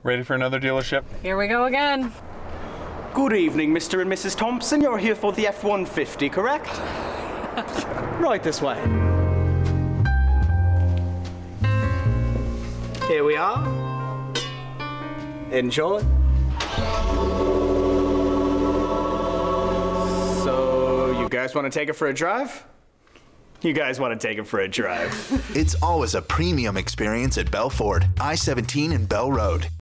Ready for another dealership? Here we go again. Good evening, Mr. and Mrs. Thompson. You're here for the F-150, correct? Right this way. Here we are. Enjoy. So, you guys want to take it for a drive? You guys want to take it for a drive. It's always a premium experience at Bell Ford, I-17 and Bell Road.